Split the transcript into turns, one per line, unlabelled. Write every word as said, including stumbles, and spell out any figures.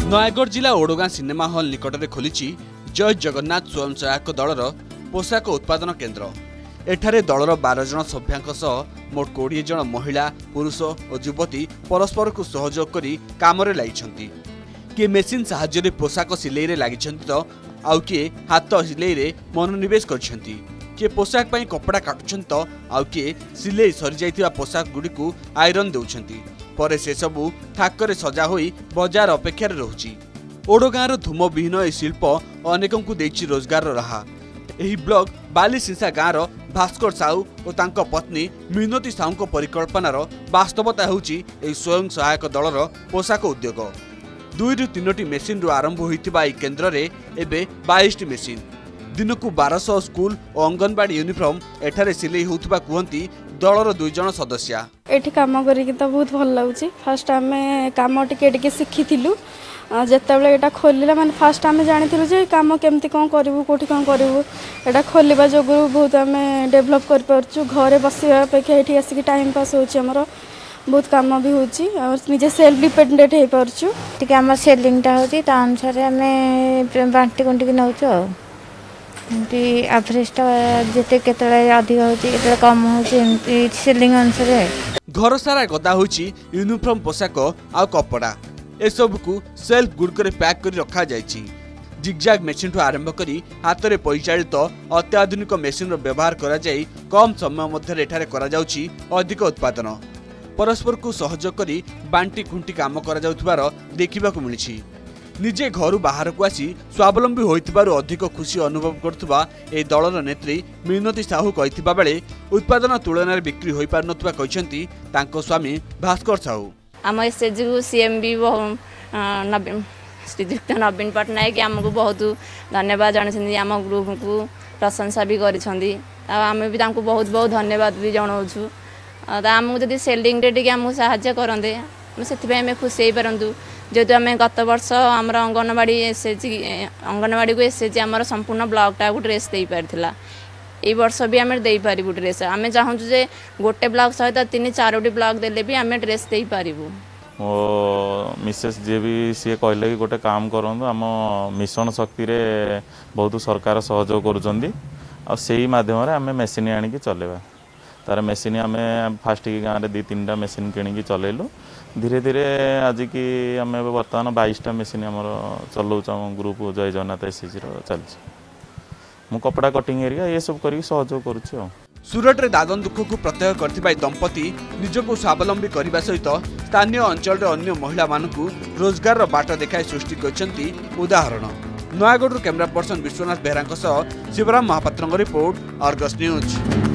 नयागढ़ जिला ओडगां cinema hall निकट में खोली जय जगन्नाथ स्वयं सहायक दलर पोशाक उत्पादन केन्द्र। एठारे दलर बार जन सभ्यांक सह मोट कोड़े जन महिला पुरुष और युवती परस्पर को सहयोग करी कामरे लागिछंती। किए मेसीन साहाय्य पोशाक सिलाई रे लागिछंती तो आउ किए हाथ सिलाई रे मनोनिवेश करछंती। किए पोशाक पई कपड़ा काटुछंती तो आउ किए सिलाई सरी जाइतिबा पोशाक गुडी को आयरन देउछंती। परे से सबू थाकरे सजा होई बाजार अपेक्षा रहुची। ओडगाँर धूम विहीन ए शिल्प अनेकों को देछि रोजगार राहा। एही ब्लॉक बालीसिंसा गाँर भास्कर साहू और तांको पत्नी मिनती साहू परिकल्पनार वास्तवता होउची एही स्वयं सहायक दलर पोशाक उद्योग। दुई रु तीनोटी मेसीन रु आरंभ होइतिबा एही केन्द्र रे एबे बाईस टी मेसीन दिन को बारह सौ स्कूल और अंगनवाड़ी यूनिफॉर्म एठारे सिलाई होउतिबा कुहंती दलर दुई जन सदस्य।
एठी काम करिक तो बहुत भल लागुची। फर्स्ट आमे काम टिके टिके सिखिथिलु। जेतेबेले एटा खोलिला माने फर्स्ट आमे जानिथिलु जे काम केमती कोन करिवु कोठी कोन करिवु। एटा खोलिबा जोगु बहुत आमे डेवलप कर परछु। घरे बसिया अपेक्षा एठी आसिक टाइम पास होची। हमर बहुत काम भी होची और निजे सेल्फ डिपेंडेंट हे परछु।
टिके हमर सेलिंग ता होची ता अनुसार आमे बांटी कोंटी के नउचो। एवरेज जिते केतले अधिक होची केतले कम होची सेलिंग अनुसार।
घर सारा गदा होची यूनिफॉर्म पोशाक आ कपड़ा ए सब को सेल्फ गुडकर पैक कर रखा जायछि। जिगजैग मेसिन ठू आरंभ करी हाथ रे परिचालित अत्याधुनिक मेसिन रो व्यवहार करा जाई कम समय मध्य एठारे करा जाउछि अधिक उत्पादन। परस्पर को सहयोग करी बांटी खुंटी काम करा जाउथबार देखिबा को मिलिछि। निजे घर बाहर को आसी स्वावलंबी होइतिबारु अधिक खुशी अनुभव करथुबा ए दलर नेत्री मिनती साहू कहिथिबा बेले उत्पादन तुलना बिक्री होई पार नथुबा कहिसंती तांको स्वामी भास्कर साहू।
आम एसएचजी को सीएमबी नवीन श्रीजुक्त नवीन पट्टनायक आमको बहुत धन्यवाद जनाई। आम ग्रुप को प्रशंसा भी करिसेंती। आम भी तांको बहुत बहुत धन्यवाद भी जनाऊँ। आमको जदि सेलिंग रे टिके आमको साहाय्य करते से खुशी हो पारतु। जेहेतु आम गत वर्ष आम अंगनवाड़ी एसएचजी अंगनवाड़ी को एसएचजी आम संपूर्ण ब्लॉकटा को ड्रेस दे पारा। ये वर्ष भी आम दे पारू ड्रेस। आम चाहूँ जे गोटे ब्लॉक सहित तीन चारोटी ब्लॉक देले भी आम ड्रेस दे पारू।
मो मिसेस जी भी सी कहले कि गोटे काम करूँ आम मिशन शक्ति रे बहुत सरकार सहयोग करुँच आध्यम आम मेसीन आणिकी चलेबा। तार मेसीन आम फास्ट की गाँव में दी तीन टा मेसीन किणी चलैलु। धीरे धीरे आज की आम बर्तमान बाईसटा मेसीन आमर चलाऊँ आम ग्रुप जय जगन्नाथ एसएचजी चलती। मु कपड़ा कटिंग एरिया ये सब कर सहयोग करुँ।
सूरत रे दादन दुख को प्रत्यय करथिबा दंपति निजको स्वावलंबी करने सहित स्थानीय अंचल रे अन्य महिला मानकु रोजगार रो बाट देखाई सृष्टि करछंती उदाहरण। Nayagarh camera person Biswanath Behera Shivram Mahapatra report, Argus news.